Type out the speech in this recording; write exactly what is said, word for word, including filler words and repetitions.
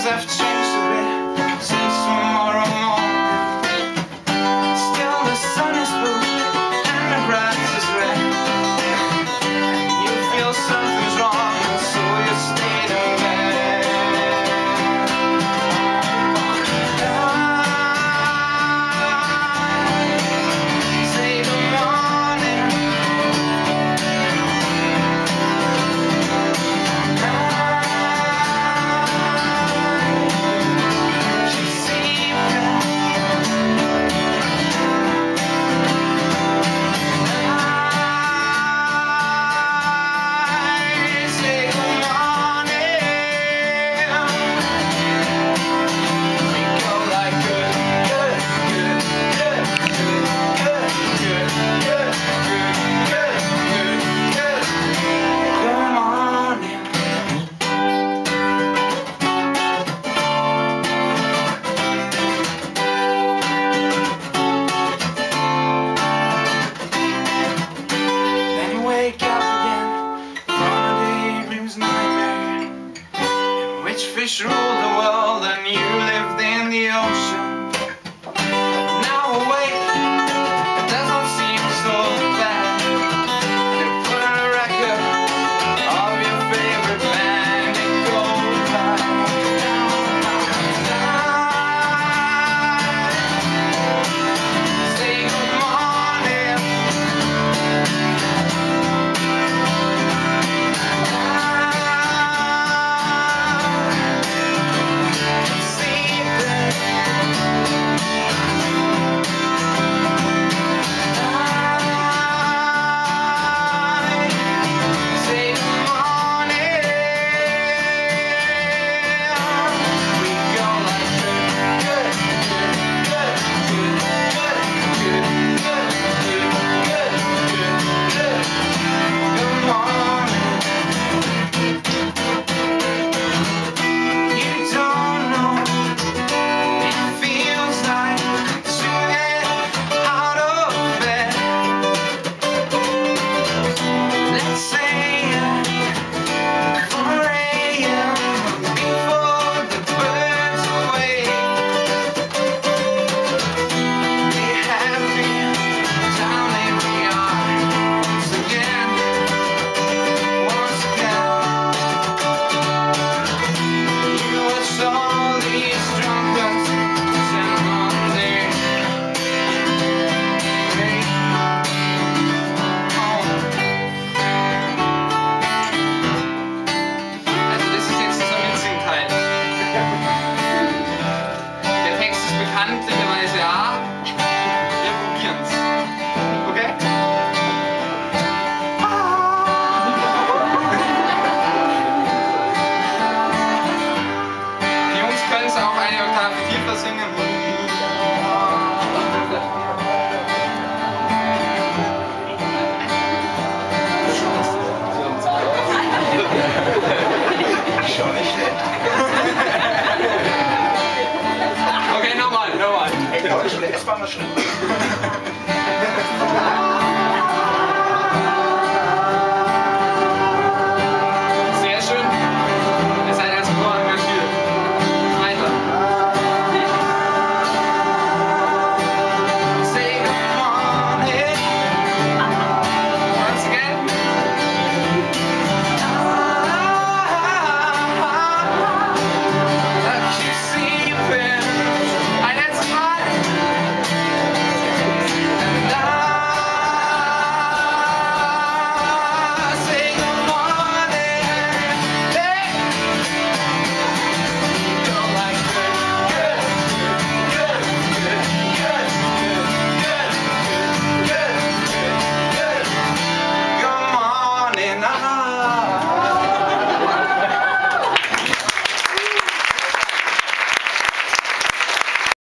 Things have changed a bit since tomorrow morning. Still the sun is blue and the grass is red, and you feel something's wrong, and so you stay in bed. Say good morning. Wake up again from a daydream's nightmare, in which fish ruled the world and you lived in the ocean. But now awake, it doesn't seem so bad. You put on a record of your favorite band, it goes right down the line. Say good morning. Bekanntlicherweise ja. Wir probieren's. Okay? Die Jungs können es auch eine Oktave tiefer singen. Schon nicht schlecht. Okay, nochmal, nochmal. Ey, Leute, der S-Bahn-Maschine.